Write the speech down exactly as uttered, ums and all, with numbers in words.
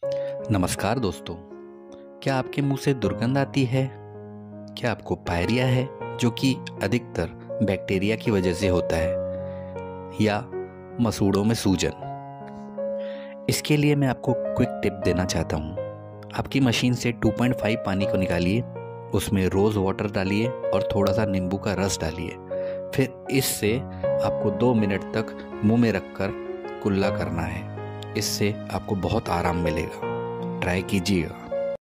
नमस्कार दोस्तों। क्या आपके मुंह से दुर्गंध आती है? क्या आपको पायरिया है, जो कि अधिकतर बैक्टीरिया की वजह से होता है, या मसूड़ों में सूजन? इसके लिए मैं आपको क्विक टिप देना चाहता हूँ। आपकी मशीन से टू पॉइंट फाइव पानी को निकालिए, उसमें रोज़ वाटर डालिए और थोड़ा सा नींबू का रस डालिए। फिर इससे आपको दो मिनट तक मुंह में रखकर कुल्ला करना है। इससे आपको बहुत आराम मिलेगा। ट्राई कीजिएगा।